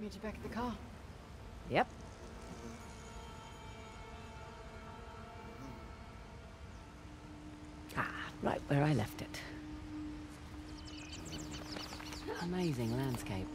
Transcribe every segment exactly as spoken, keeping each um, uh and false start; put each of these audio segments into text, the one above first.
meet you back at the car. Yep. Ah, right where I left it. Amazing landscape.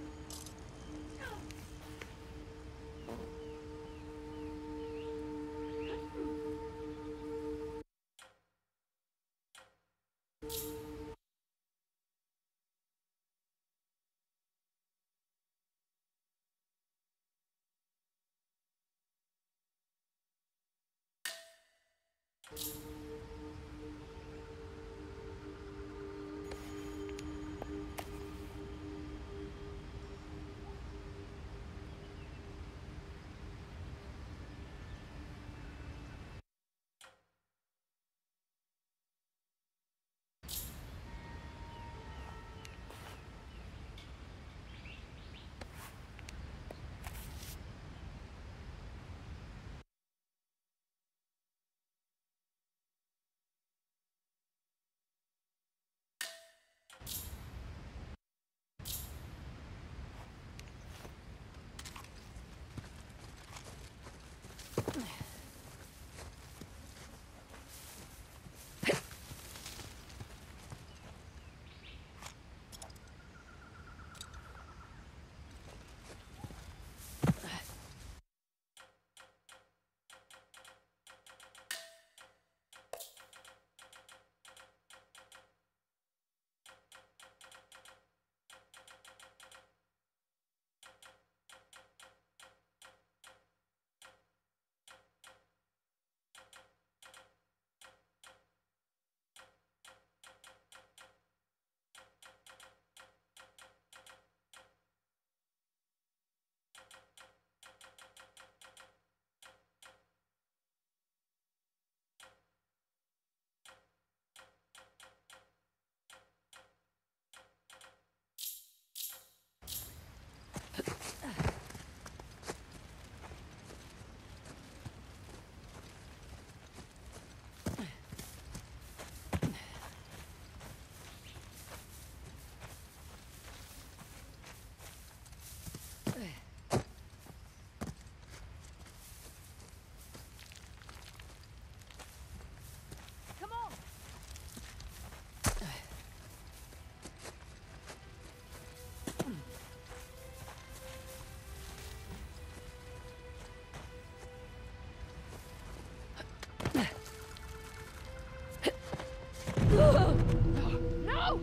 No!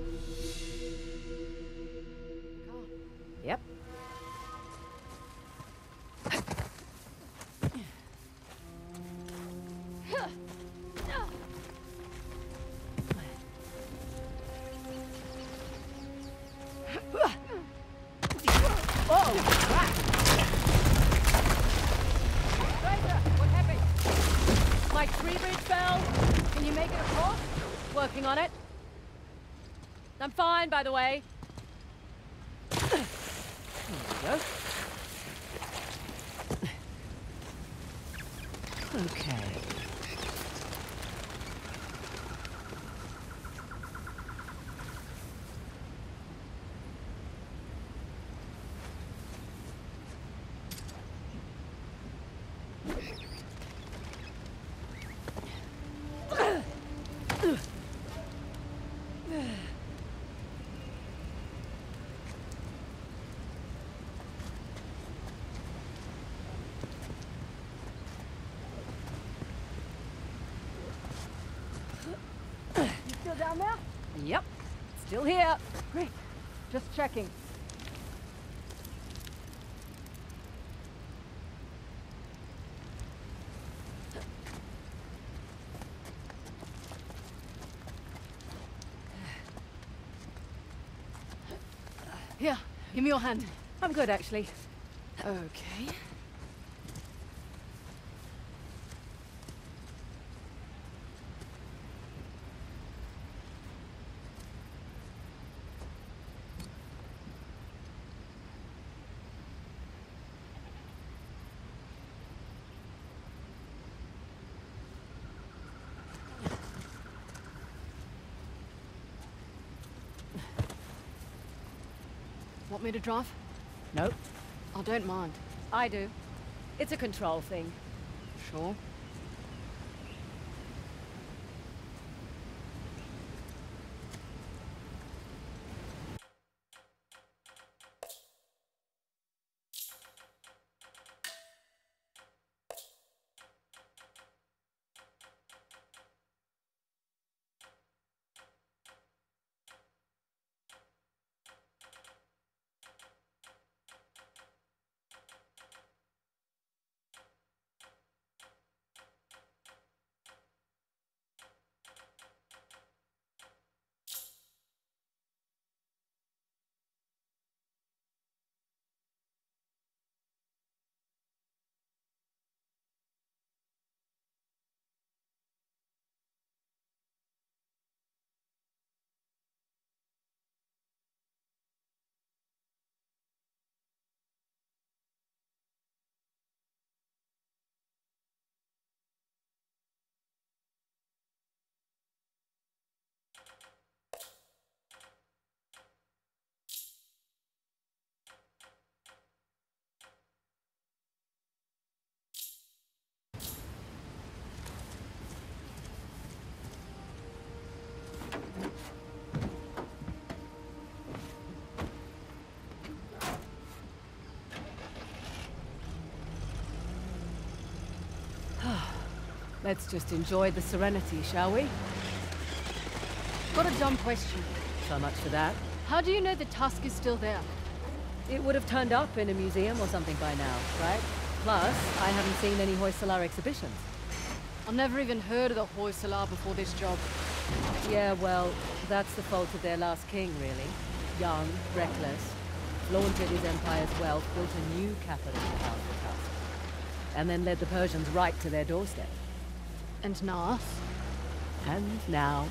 Yep. Oh, crap! Frazer, what happened? My tree bridge fell. Can you make it across? Working on it. I'm fine, by the way. There we go. Okay. Still down there? Yep. Still here. Great. Just checking. Here, give me your hand. I'm good, actually. Okay. Want me to drive? Nope. I don't mind. I do. It's a control thing. Sure. Let's just enjoy the serenity, shall we? Got a dumb question. So much for that. How do you know the Tusk is still there? It would have turned up in a museum or something by now, right? Plus, I haven't seen any Hoysala exhibitions. I've never even heard of the Hoysala before this job. Yeah, well, that's the fault of their last king, really. Young, reckless, flaunted his empire's wealth, built a new capital in powerful Tusk, and then led the Persians right to their doorstep. And now? And now...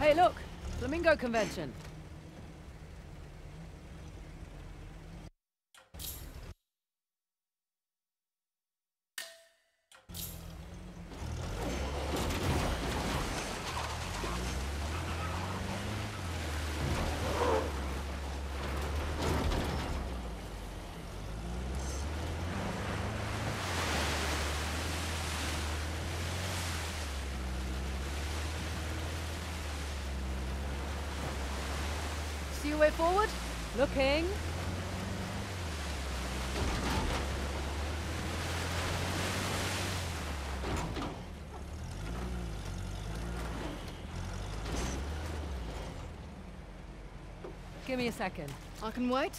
Hey, look! Flamingo convention. See your way forward? Looking. Give me a second. I can wait.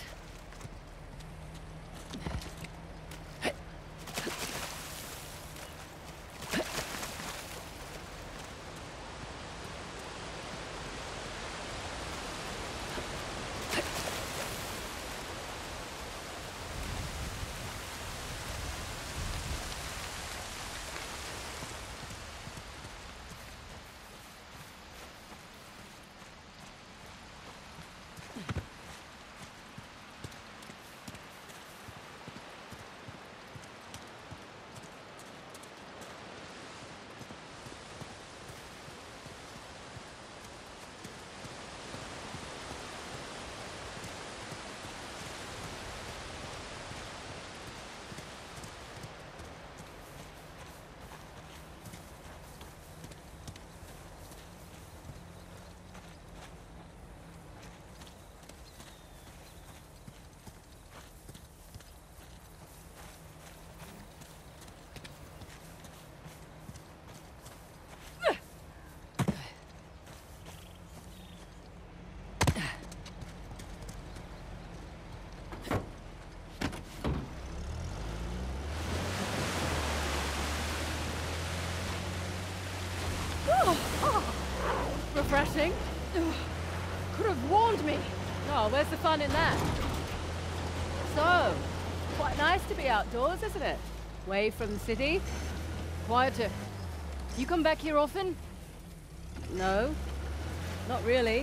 Refreshing. Could have warned me. Oh, where's the fun in that? So, quite nice to be outdoors, isn't it? Away from the city? Quieter. You come back here often? No, not really.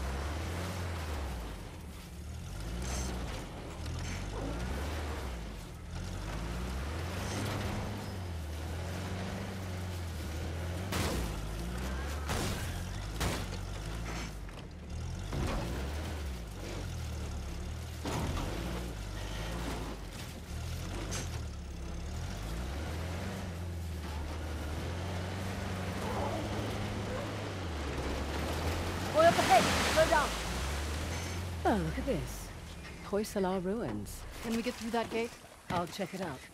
Oh, look at this. Hoysala ruins. Can we get through that gate? I'll check it out.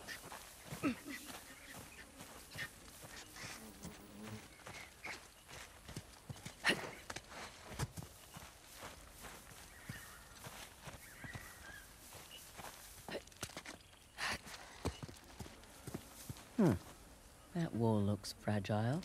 Hmm. That wall looks fragile.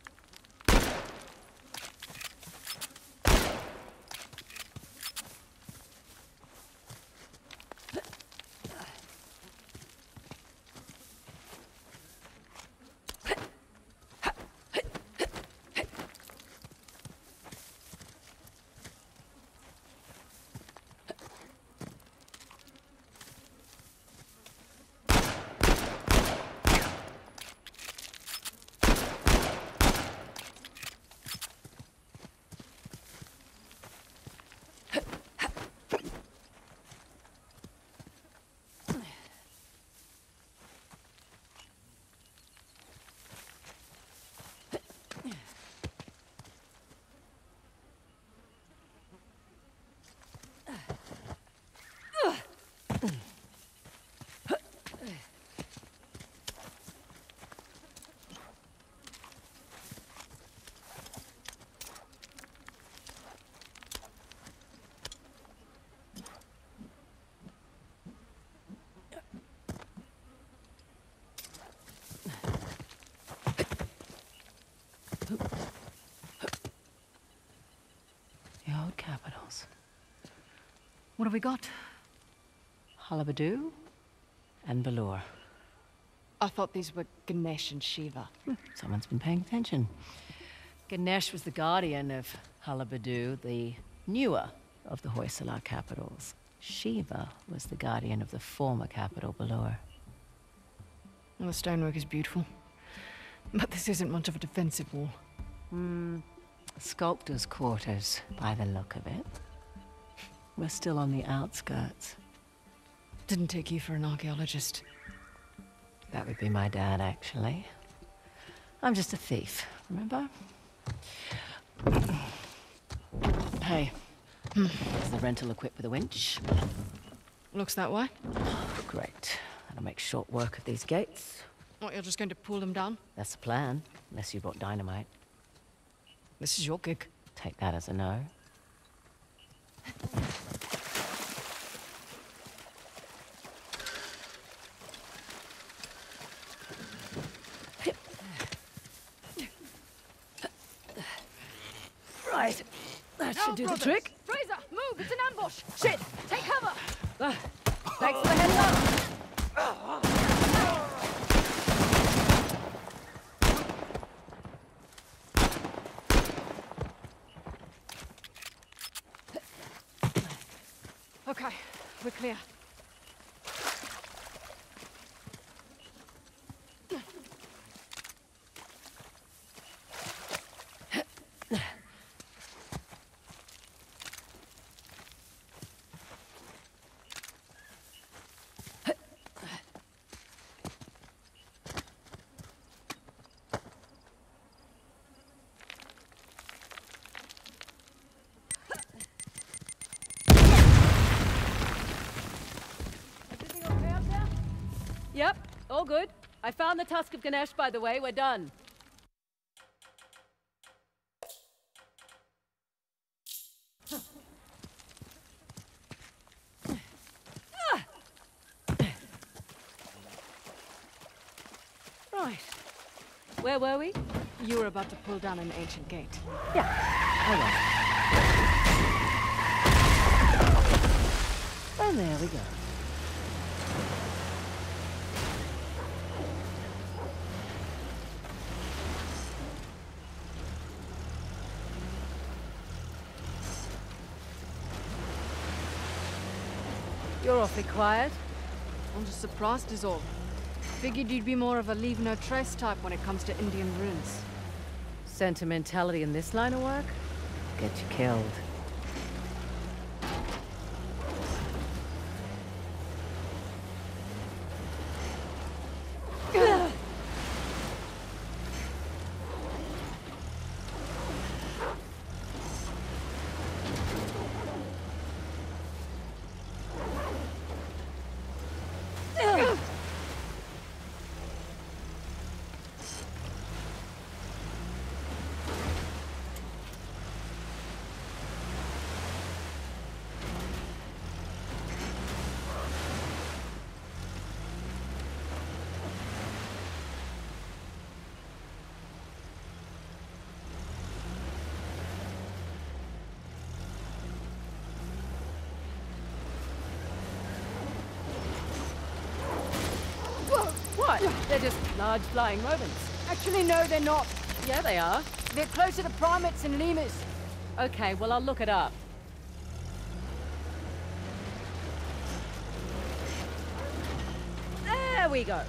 The old capitals. What have we got? Halabadu and Balur. I thought these were Ganesh and Shiva. Hmm, someone's been paying attention. Ganesh was the guardian of Halabadu, the newer of the Hoysala capitals. Shiva was the guardian of the former capital below her. Well, the stonework is beautiful. But this isn't much of a defensive wall. Hmm. Sculptor's quarters, by the look of it. We're still on the outskirts. Didn't take you for an archaeologist. That would be my dad, actually. I'm just a thief, remember? Hey, is the rental equipped with a winch? Looks that way. Great. That'll make short work of these gates. What, you're just going to pull them down? That's the plan, unless you brought dynamite. This is your gig. Take that as a no. Right. That should do the trick. Frazer, move! It's an ambush! Shit! Take cover! Uh, thanks for the heads up. Okay, we're clear. Yep, all good. I found the Tusk of Ganesh, by the way. We're done. Right. Where were we? You were about to pull down an ancient gate. Yeah, I was. And there we go. You're awfully quiet. I'm just surprised is all. Figured you'd be more of a leave no trace type when it comes to Indian ruins. Sentimentality in this line of work? Get you killed. They're just large flying rodents. Actually, no, they're not. Yeah, they are. They're closer to primates and lemurs. Okay, well, I'll look it up. There we go.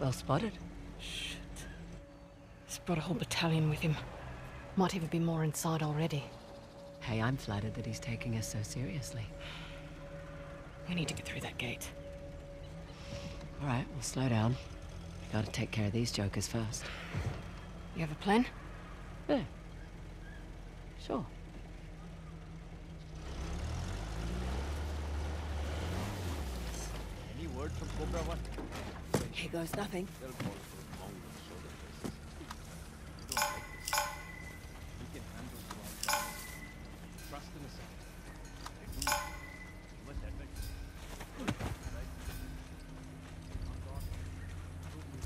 Well spotted. Shit. He's brought a whole battalion with him. Might even be more inside already. Hey, I'm flattered that he's taking us so seriously. We need to get through that gate. All right, we'll slow down. Gotta take care of these jokers first. You have a plan? Yeah. Sure. Any word from Cobra One? Here goes nothing. They'll call for a long and shoulder places. You don't like this. We can handle the wrong things. Trust in a second. I do. You must admit. Right? I'm gone. Prove me.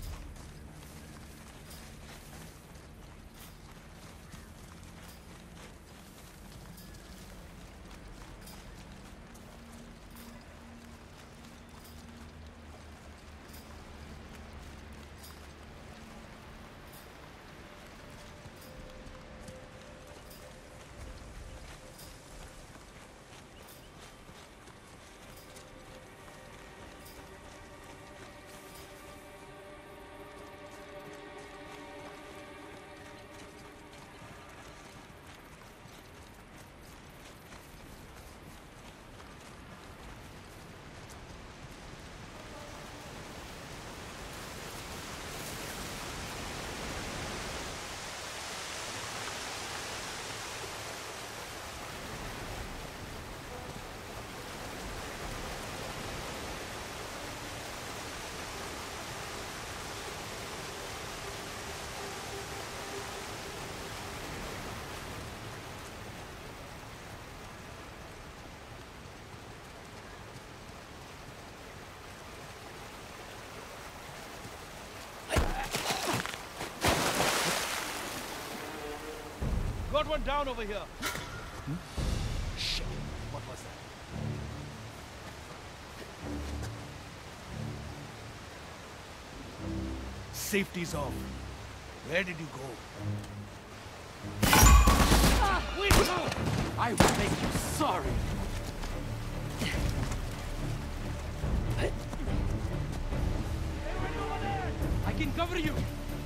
Got one down over here. Hmm? Shit. What was that? Safety's off. Where did you go? Ah, wait! I will make you sorry. Everybody over there! I can cover you.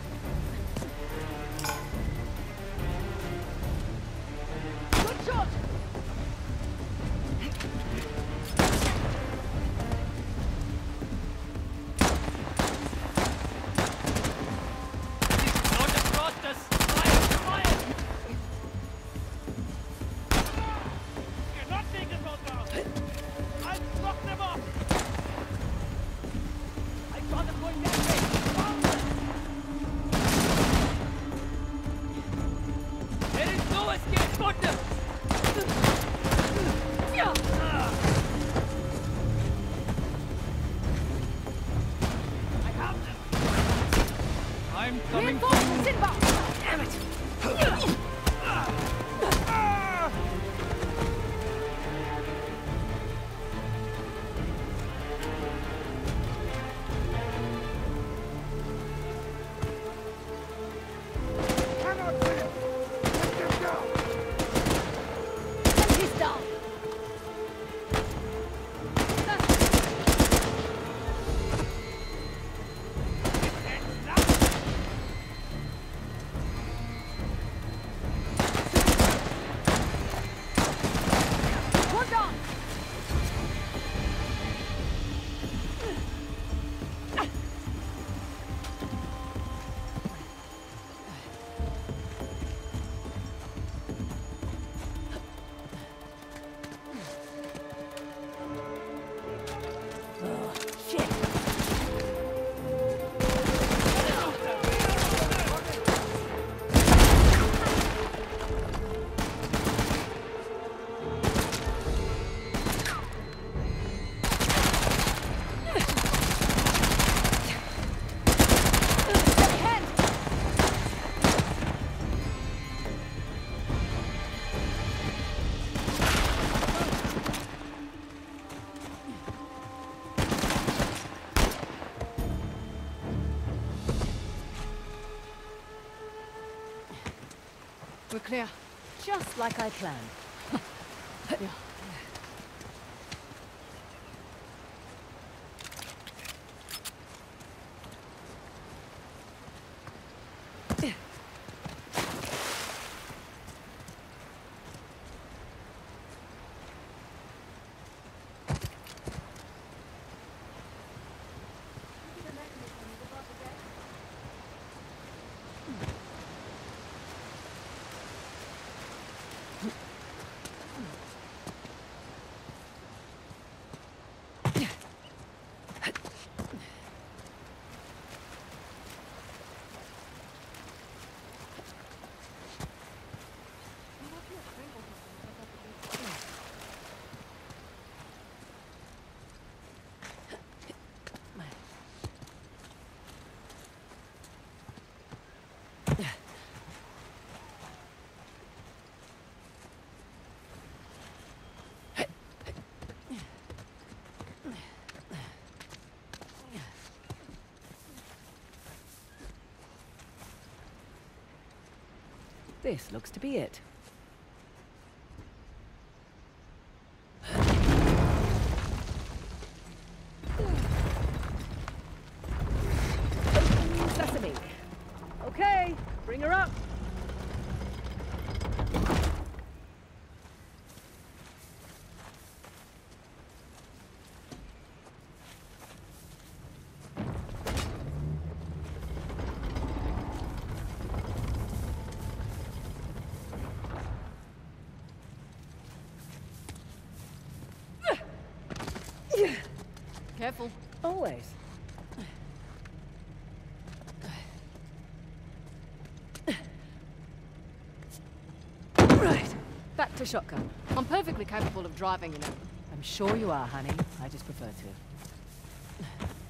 We're clear. Just like I planned. Yeah. This looks to be it. Sesame. Okay, bring her up. Careful. Always. Right. Back to shotgun. I'm perfectly capable of driving, you know. I'm sure you are, honey. I just prefer to.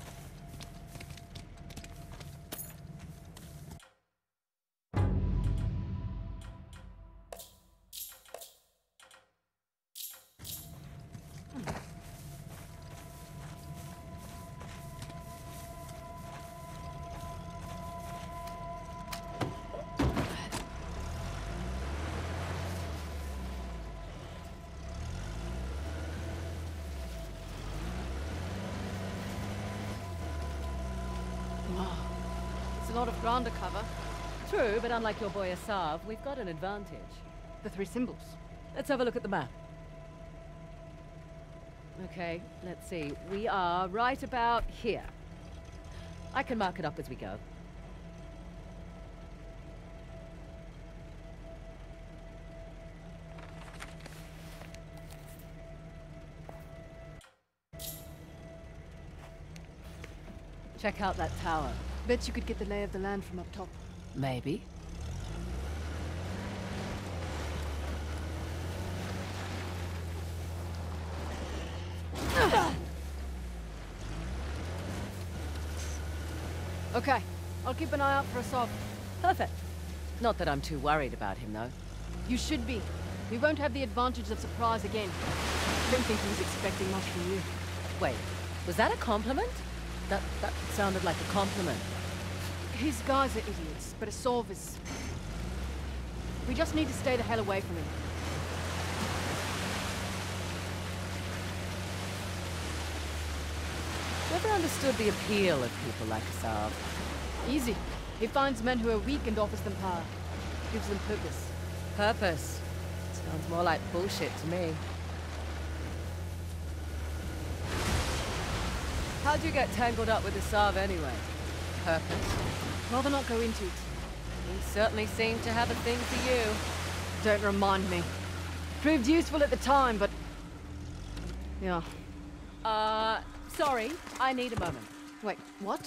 It's a lot of ground to cover. True, but unlike your boy Asav, we've got an advantage. The three symbols. Let's have a look at the map. Okay, let's see. We are right about here. I can mark it up as we go. Check out that tower. Bet you could get the lay of the land from up top. Maybe. Okay, I'll keep an eye out for Asav. Perfect. Not that I'm too worried about him, though. You should be. We won't have the advantage of surprise again. I don't think he was expecting much from you. Wait, was that a compliment? That, that sounded like a compliment. His guys are idiots, but Asav is... We just need to stay the hell away from him. Never understood the appeal of people like Asav. Easy. He finds men who are weak and offers them power. Gives them purpose. Purpose. Sounds more like bullshit to me. How'd you get tangled up with Asav anyway? Purpose? Rather not go into it. He certainly seemed to have a thing for you. Don't remind me. Proved useful at the time, but... Yeah. Uh, sorry. I need a moment. Wait, what?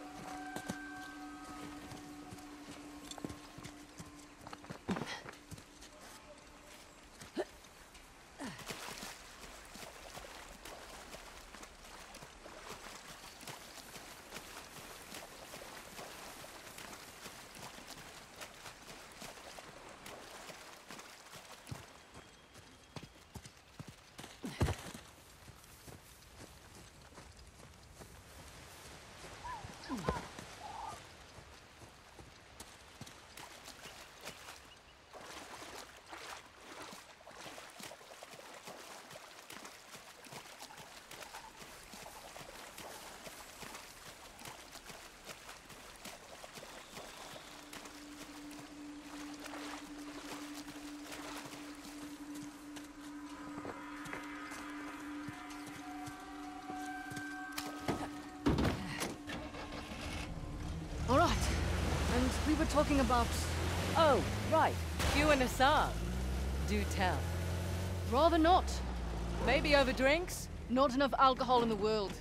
All right. And we were talking about... Oh, right. You and Asav. Do tell. Rather not. Maybe over drinks? Not enough alcohol in the world.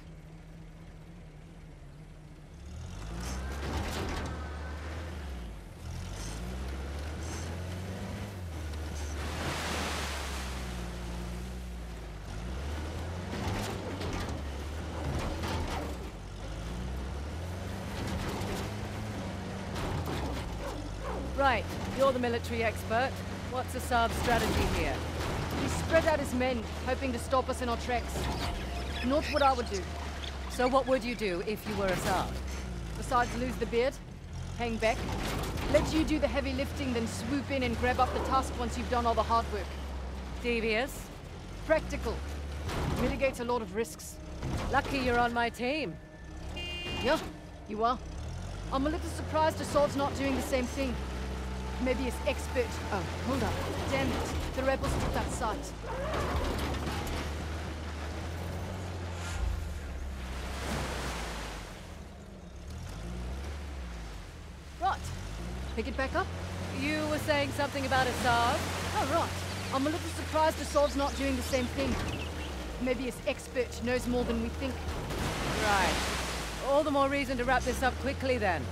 Right, you're the military expert. What's Asav's strategy here? He spread out his men, hoping to stop us in our tracks. Not what I would do. So what would you do if you were Asav? Besides lose the beard, Hang back. Let you do the heavy lifting, then swoop in and grab up the tusk once you've done all the hard work. Devious. Practical. Mitigates a lot of risks. Lucky you're on my team. Yeah, you are. I'm a little surprised Asav's not doing the same thing. Maybe his expert... Oh, hold up. Damn it. The rebels took that site. Right. Pick it back up? You were saying something about Asav? Oh, right. I'm a little surprised Asav's not doing the same thing. Maybe his expert knows more than we think. Right. All the more reason to wrap this up quickly, then.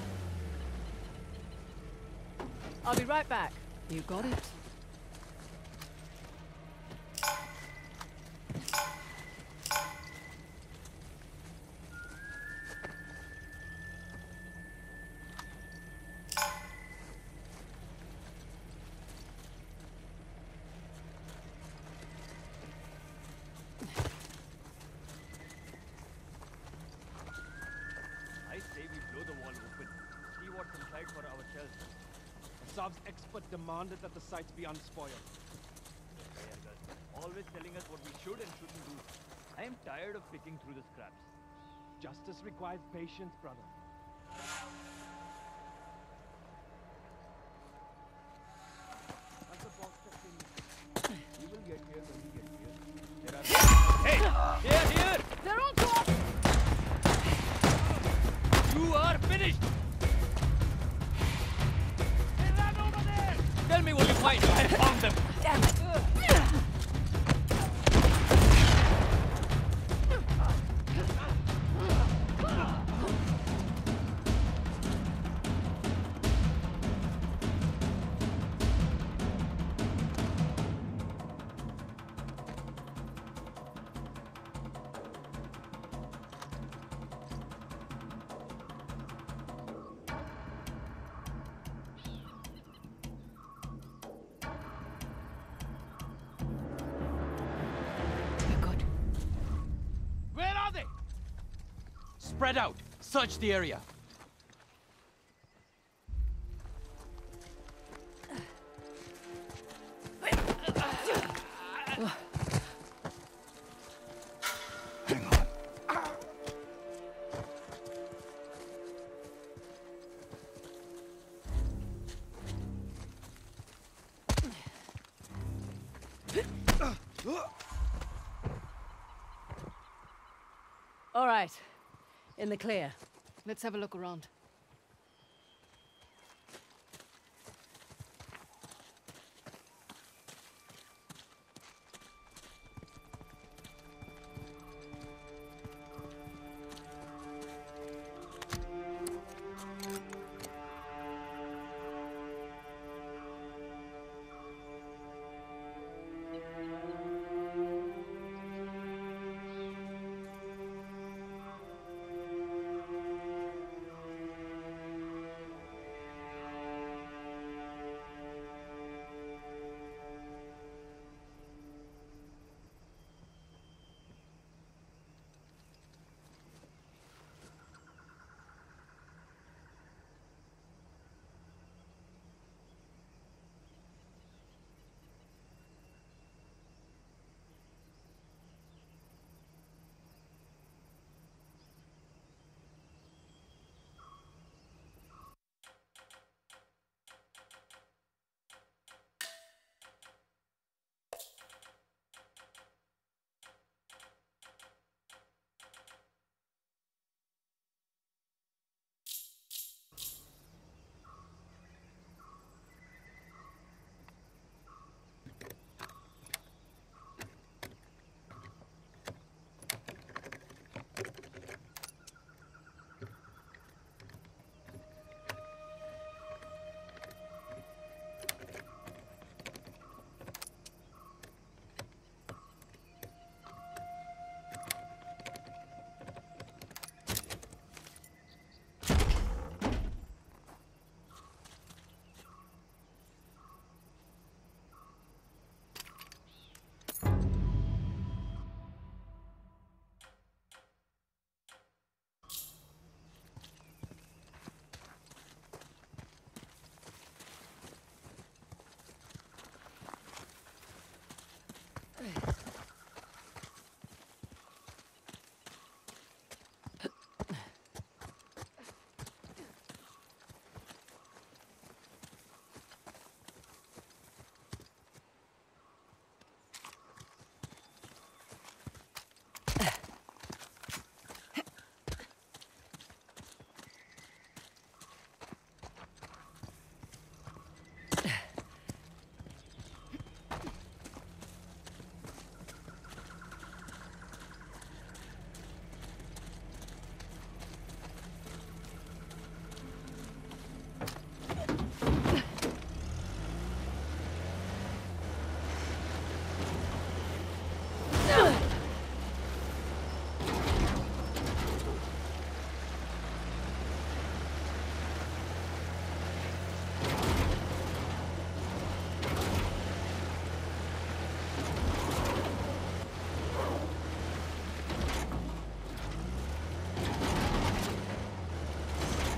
I'll be right back. You got it. I say we blow the wall open. See what's inside for ourselves. Asav's expert demanded that the sites be unspoiled. Always telling us what we should and shouldn't do. I am tired of picking through the scraps. Justice requires patience, brother. That's the box checked in. We will get here when we get here. There are... Hey! Here, here! They're on top! You are finished! They ran over there! Tell me what you find. I found them! Damn it! Where are they? Spread out. Search the area. Hang on. All right. In the clear. Let's have a look around.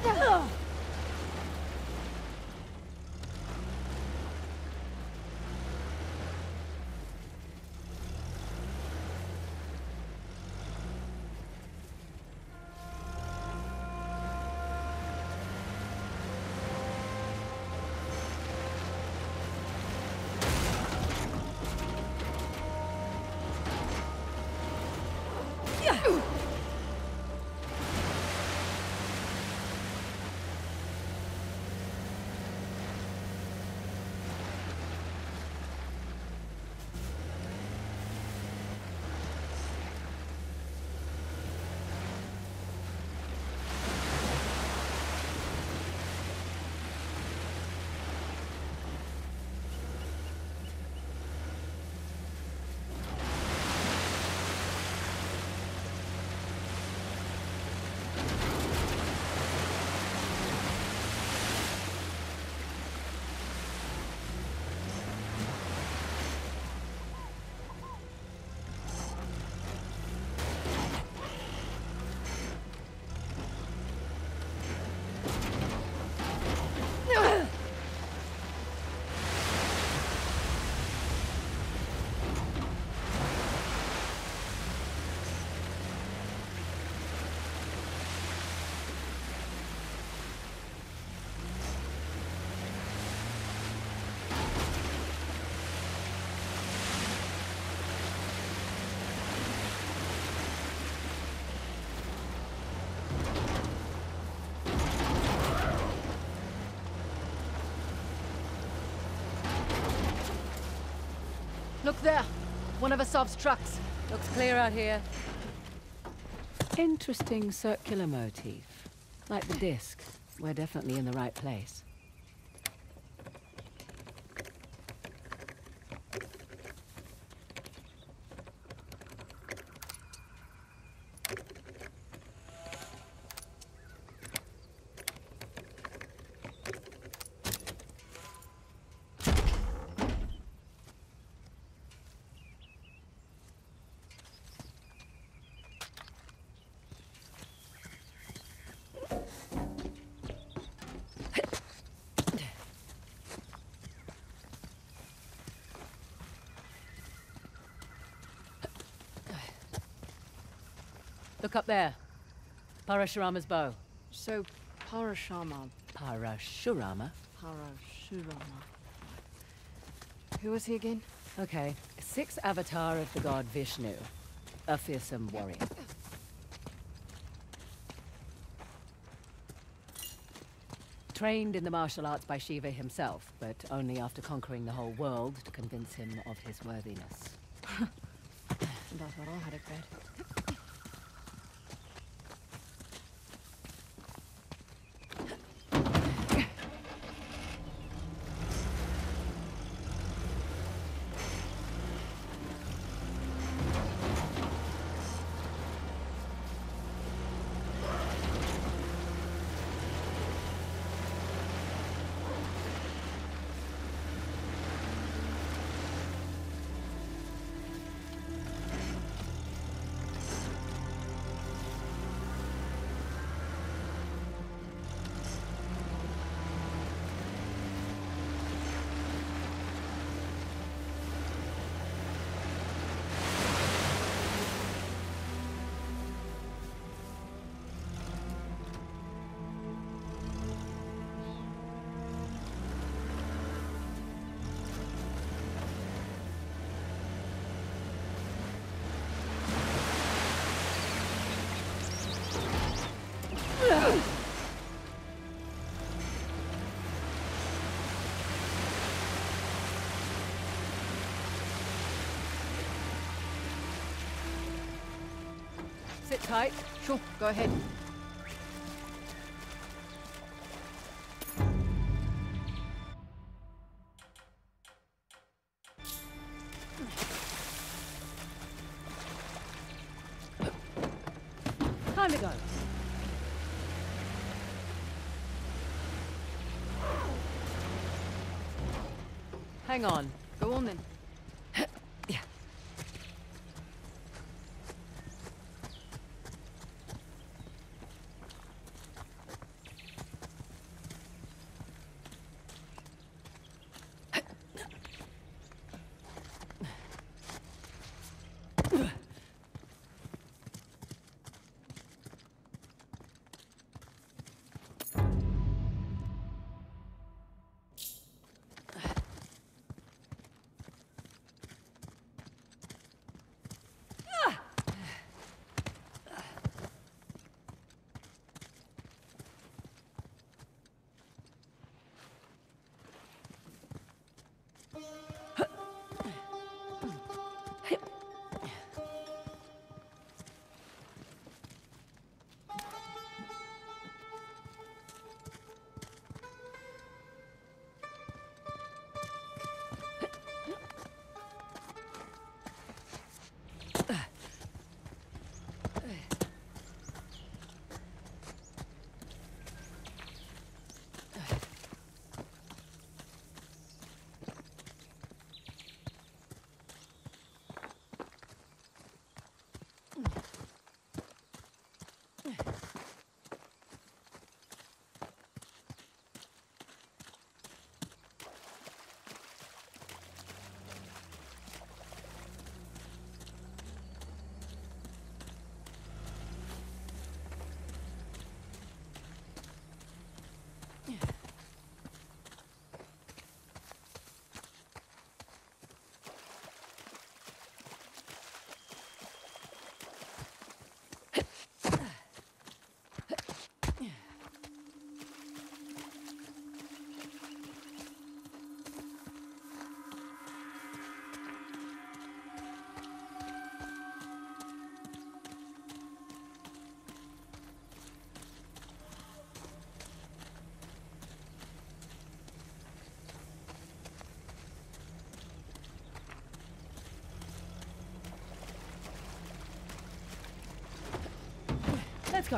Look there! One of Asav's trucks. Looks clear out here. Interesting circular motif. Like the disc. We're definitely in the right place. Look up there. Parashurama's bow. So, Parashama. Parashurama? Parashurama. Who was he again? Okay. Sixth avatar of the god Vishnu. A fearsome warrior. Trained in the martial arts by Shiva himself, but only after conquering the whole world to convince him of his worthiness. And I thought I had it bad. Sit tight. Sure, go ahead. Time to go. Hang on. Go on then. Yeah. go.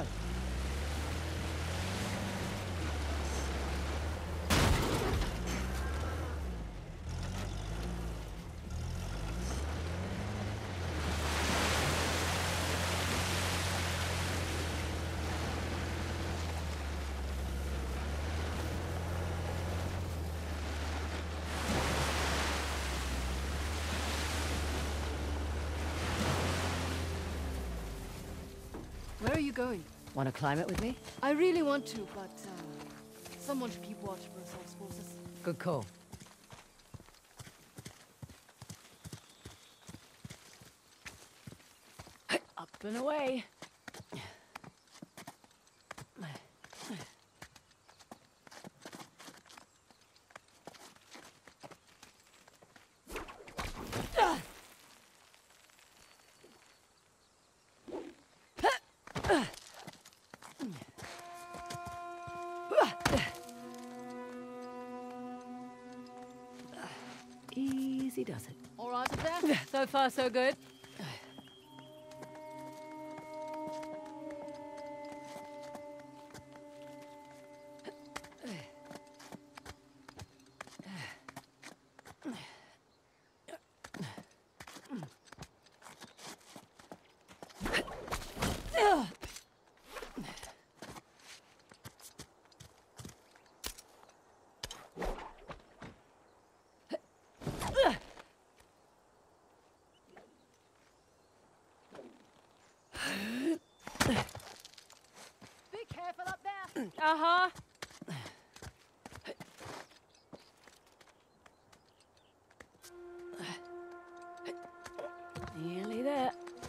Where are you going? Want to climb it with me? I really want to, but uh, someone should keep watch for Asav's forces. Good call. Up and away. Easy does it. All right up there? So far, so good. Be careful up there! Uh-huh. Nearly there.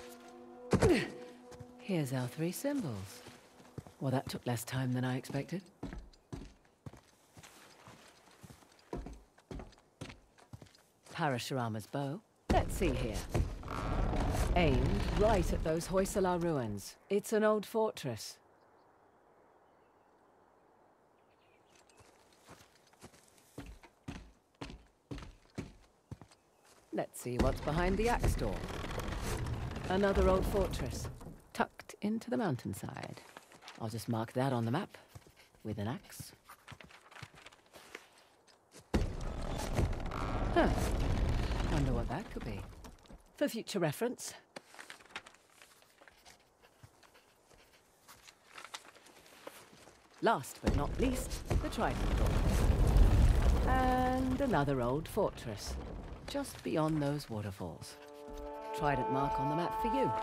Here's our three symbols. Well, that took less time than I expected. Parashurama's bow. Let's see here. Aimed right at those Hoysala ruins. It's an old fortress. Let's see what's behind the axe door. Another old fortress, tucked into the mountainside. I'll just mark that on the map with an axe. Huh. Wonder what that could be. For future reference. Last but not least, the trident door. And another old fortress, just beyond those waterfalls. Trident mark on the map for you.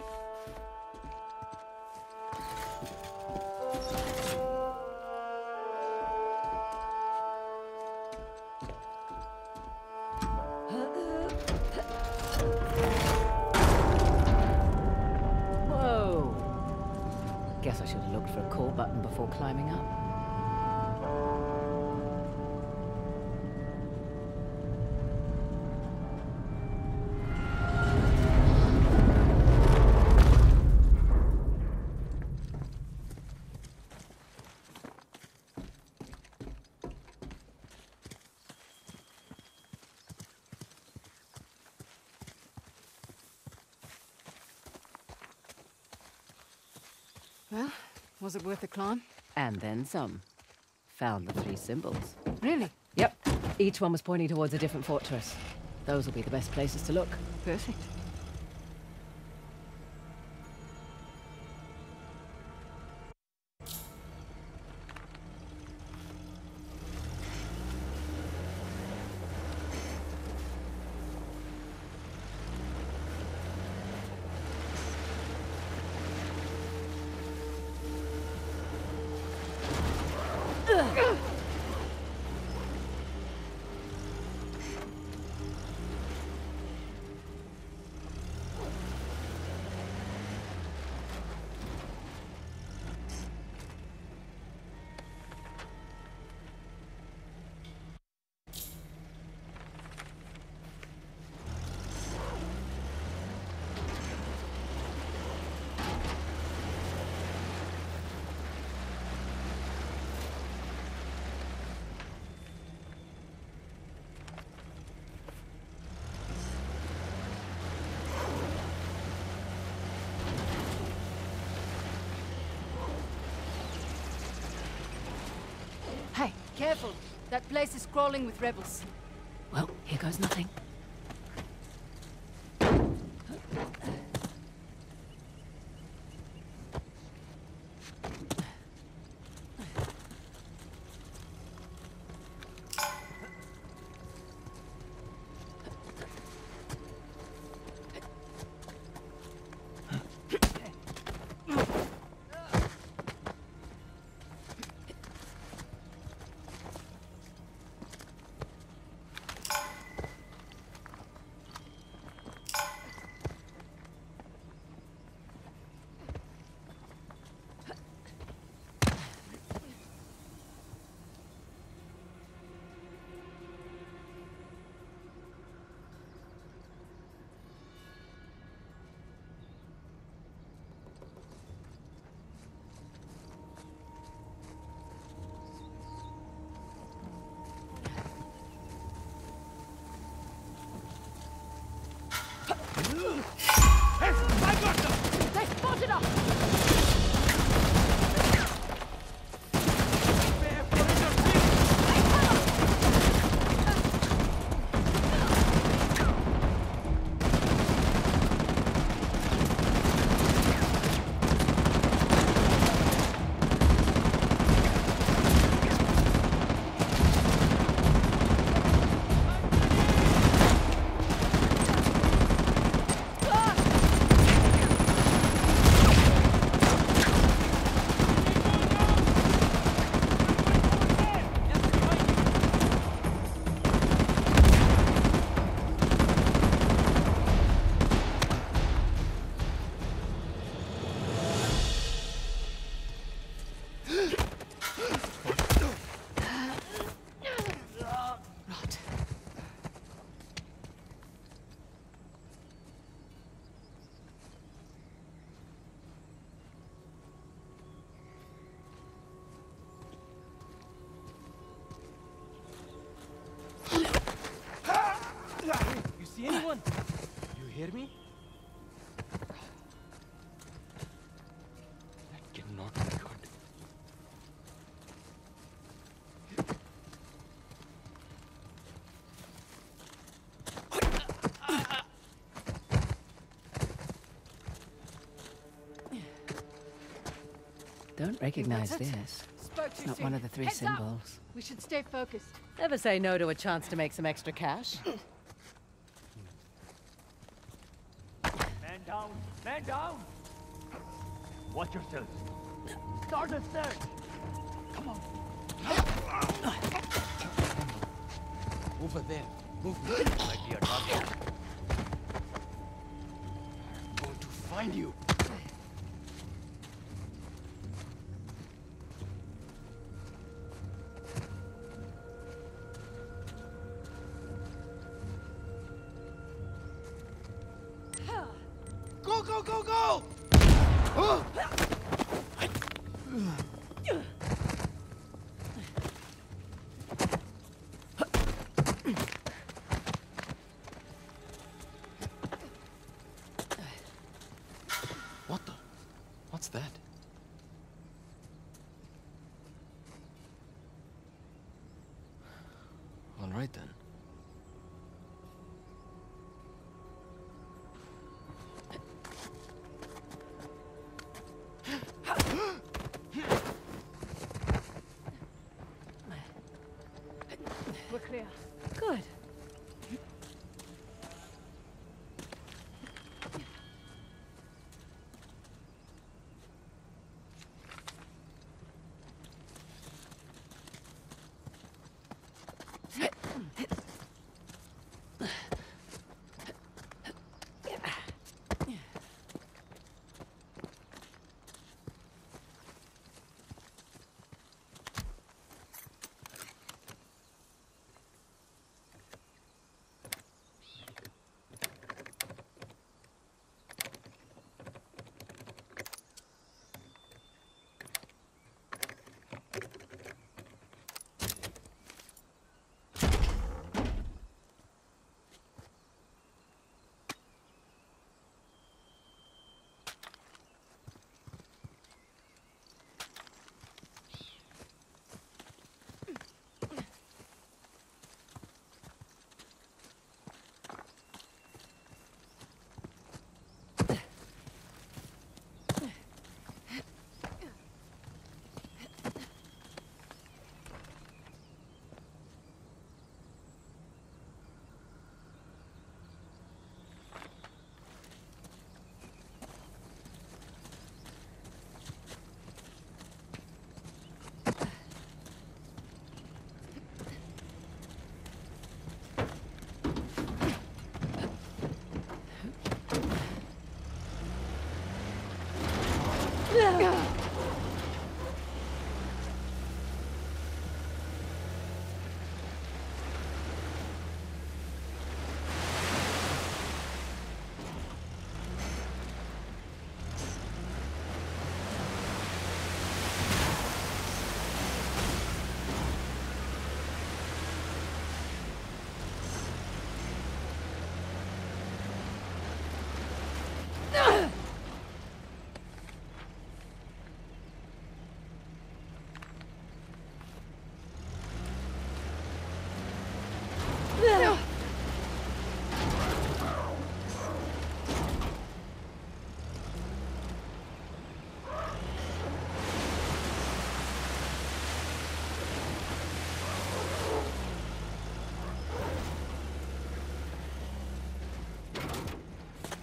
Whoa! Guess I should have looked for a call button before climbing up. Well, was it worth the climb? And then some. Found the three symbols. Really? Yep. Each one was pointing towards a different fortress. Those will be the best places to look. Perfect. Hey, careful. That place is crawling with rebels. Well, here goes nothing. They spotted us! You see anyone? You hear me? That cannot be good. Don't recognize What's it? this. Spoke It's too not soon. one of the three Heads up. symbols. We should stay focused. Ever say no to a chance to make some extra cash? Man down! Man down! Watch yourselves. Start a search! Come on! Over there. Move. Might be a target. I'm going to find you. Go, go, go, go! Oh! What the? What's that? All right then. We're clear. Good.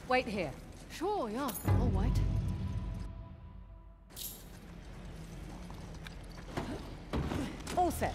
Wait here. Sure, yeah. I'll wait. All set.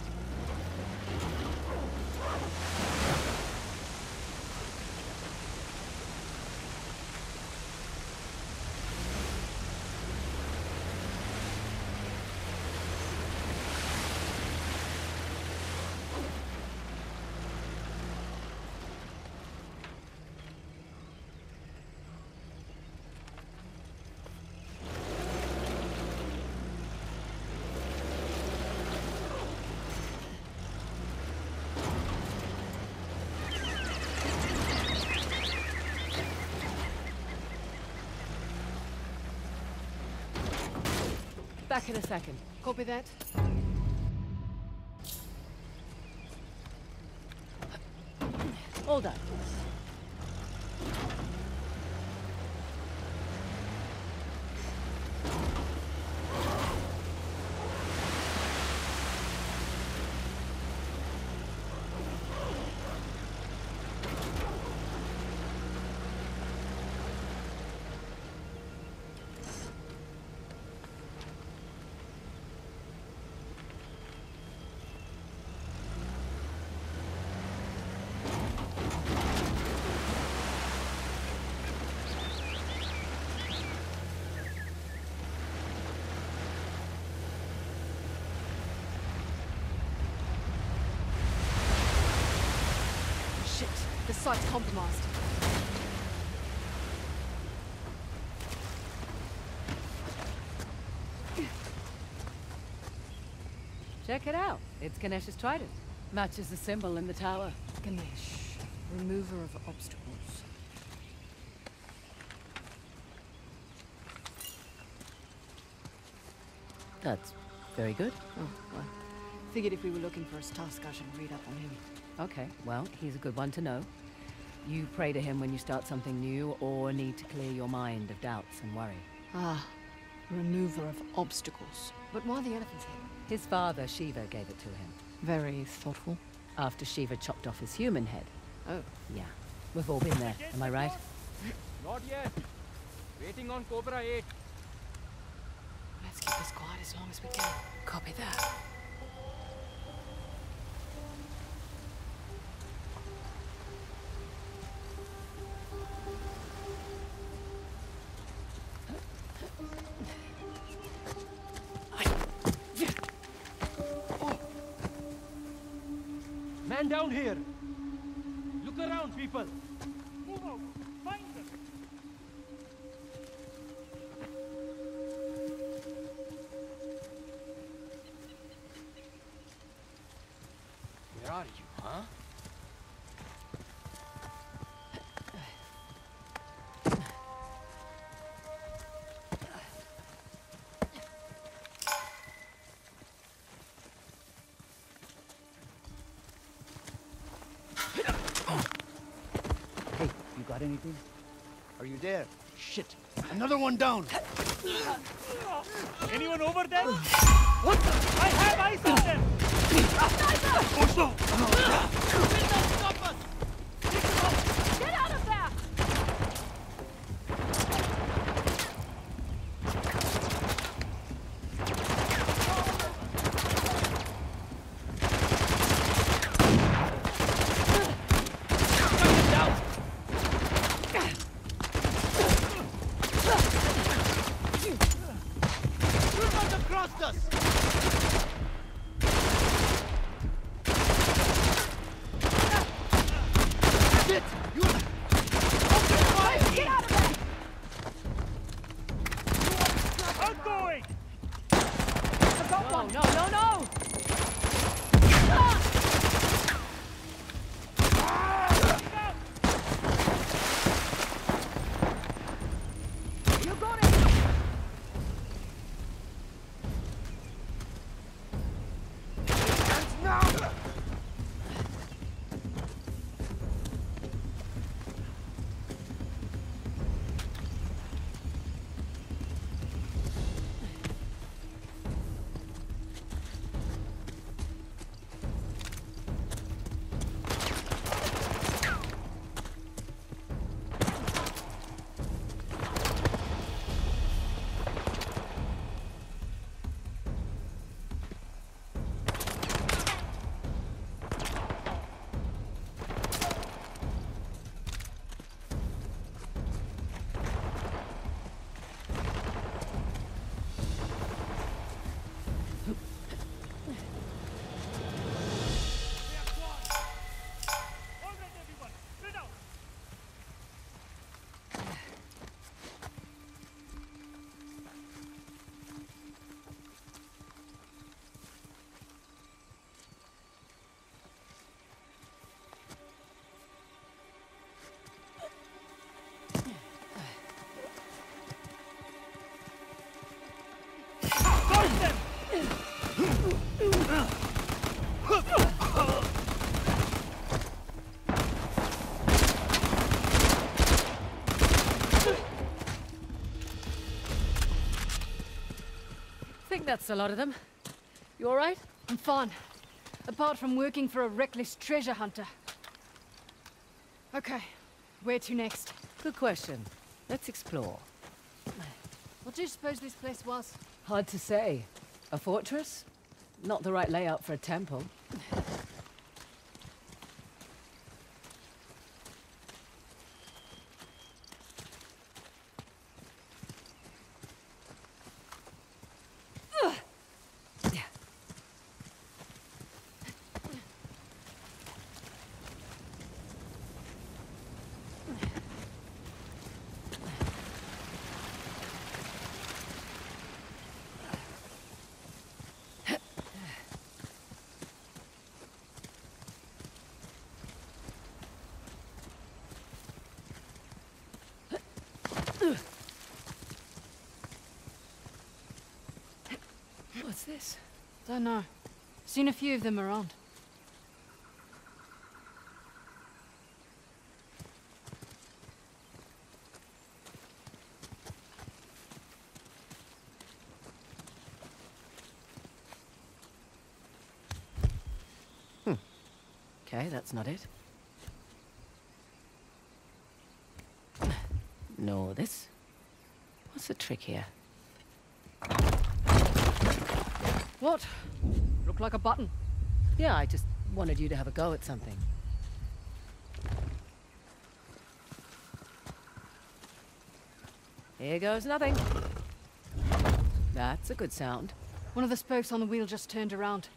Back in a second. Copy that. All done. Shit, the site's compromised. Check it out. It's Ganesh's trident. Matches the symbol in the tower. Ganesh, remover of obstacles. That's very good. Oh, well. Figured if we were looking for his Tusk, I should read up on him. Okay, well, he's a good one to know. You pray to him when you start something new or need to clear your mind of doubts and worry. Ah, remover of obstacles. But why the elephant's head? His father, Shiva, gave it to him. Very thoughtful. After Shiva chopped off his human head. Oh. Yeah, we've all been there, am I right? Not yet. Waiting on Cobra eight. Let's keep this quiet as long as we can. Copy that. Man down here. Look around, people. Move out. Find them. Where are you, huh? Hey, you got anything? Are you there? Shit! Another one down! Anyone over there? What? I have eyes on them! Oh, no! Stop us! Get out of there! Crossed us! That's a lot of them. You all right? I'm fine. Apart from working for a reckless treasure hunter. Okay, where to next? Good question. Let's explore. What do you suppose this place was? Hard to say. A fortress? Not the right layout for a temple. What's this? Don't know. Seen a few of them around. Hmm. Okay, that's not it. No, this. What's the trick here? What? Looked like a button. Yeah, I just wanted you to have a go at something. Here goes nothing. That's a good sound. One of the spokes on the wheel just turned around.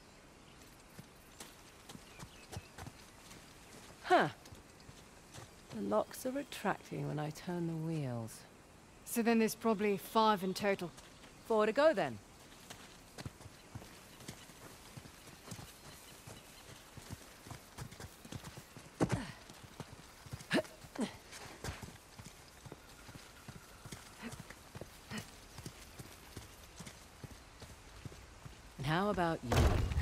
Huh. The locks are retracting when I turn the wheels. So then there's probably five in total. Four to go then. And how about you?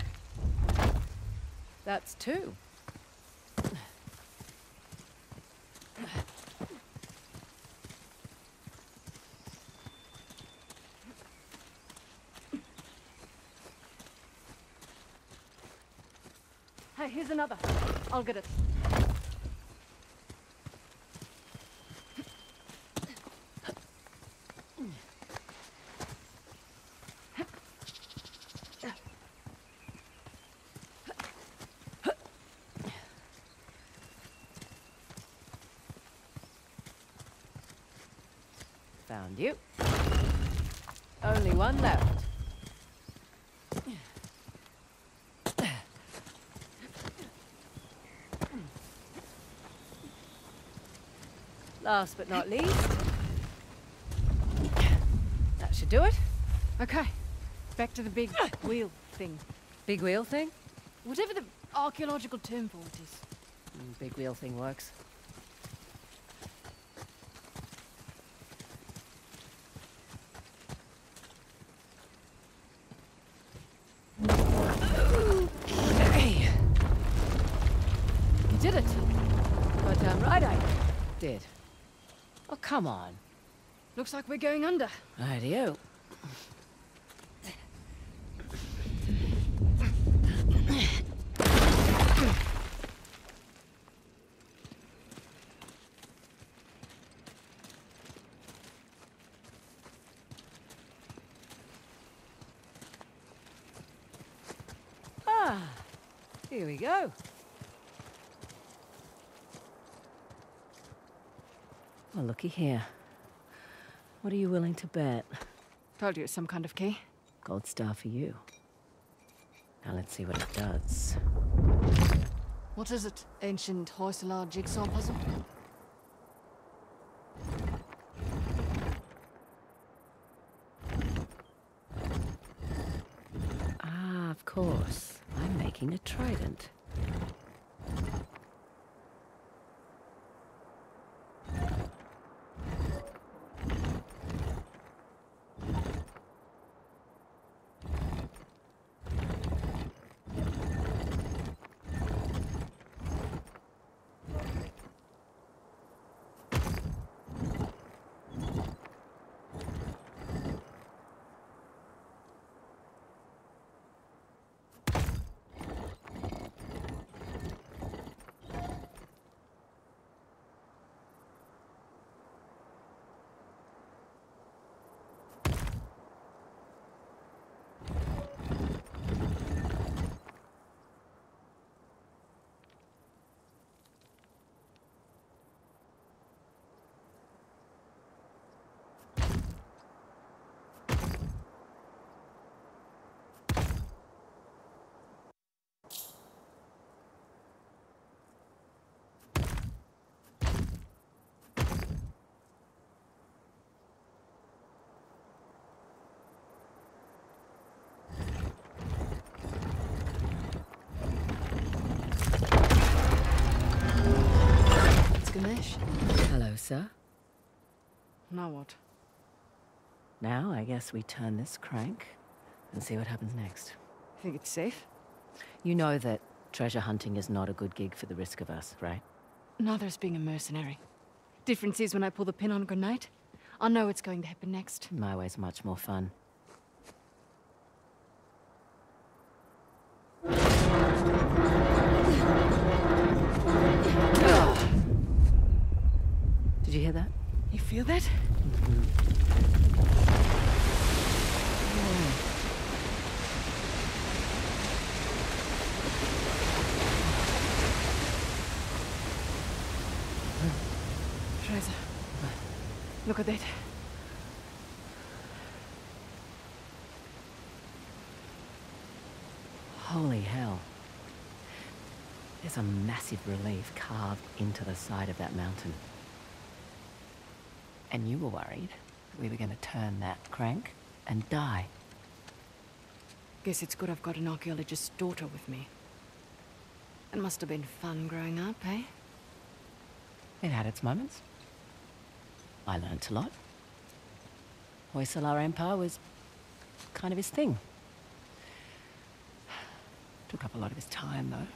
That's two. Hey, here's another. I'll get it. Found you. Only one left. Last but not least. That should do it. Okay, back to the big wheel thing. Big wheel thing? Whatever the archaeological term for it is. Mm, big wheel thing works. Hey. You did it. Goddamn right I did. Oh, come on. Looks like we're going under. Rightio. Ah, here we go. Well, looky here. What are you willing to bet? Told you it's some kind of key. Gold star for you. Now let's see what it does. What is it? Ancient Hoysala jigsaw puzzle? Ah, of course. I'm making a trident. Ganesh. Hello, sir. Now what? Now I guess we turn this crank and see what happens next. Think it's safe? You know that treasure hunting is not a good gig for the risk of us, right? Neither is being a mercenary. Difference is when I pull the pin on a grenade, I know what's going to happen next. My way's much more fun. Did you hear that? You feel that? Frazer, look at that. Holy hell. There's a massive relief carved into the side of that mountain. And you were worried we were going to turn that crank and die. Guess it's good I've got an archaeologist's daughter with me. It must have been fun growing up, eh? It had its moments. I learnt a lot. Hoysala Empire was kind of his thing. Took up a lot of his time, though.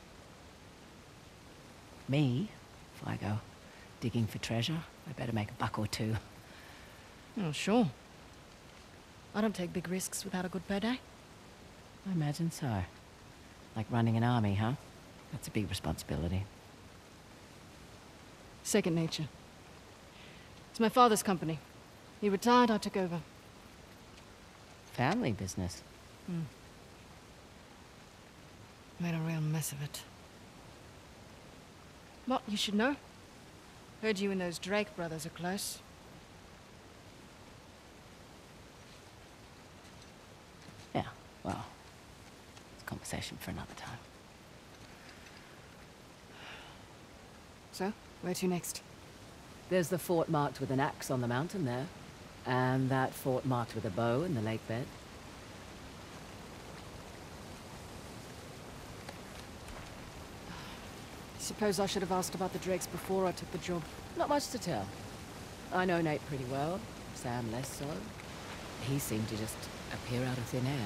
Me, if I go digging for treasure, I better make a buck or two. Oh, sure. I don't take big risks without a good payday. I imagine so. Like running an army, huh? That's a big responsibility. Second nature. It's my father's company. He retired, I took over. Family business. Hmm. Made a real mess of it. What, you should know? Heard you and those Drake brothers are close. Yeah, well, it's a conversation for another time. So, where to next? There's the fort marked with an axe on the mountain there. And that fort marked with a bow in the lake bed. Suppose I should have asked about the Drakes before I took the job. Not much to tell. I know Nate pretty well, Sam less so. He seemed to just appear out of thin air.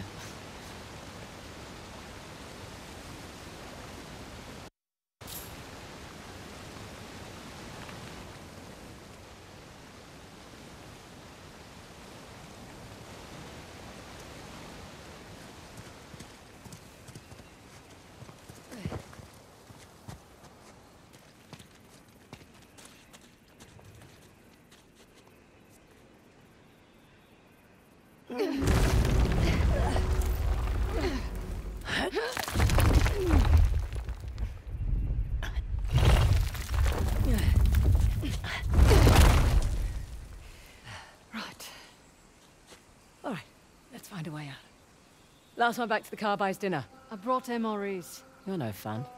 Find a way out. Last one back to the car buys dinner. I brought M R Es. You're no fun.